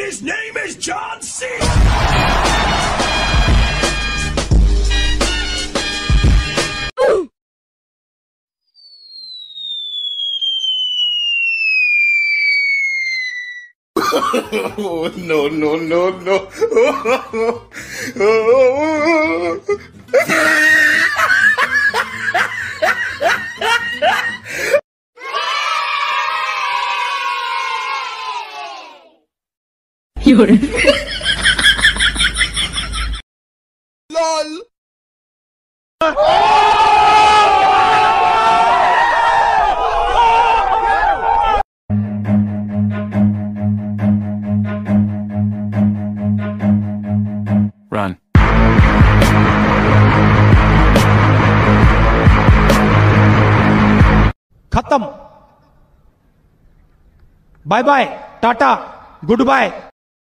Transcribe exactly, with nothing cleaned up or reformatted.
His name is John C. Oh, no, no, no, no. You're LOL. Run. खत्म bye bye tata good bye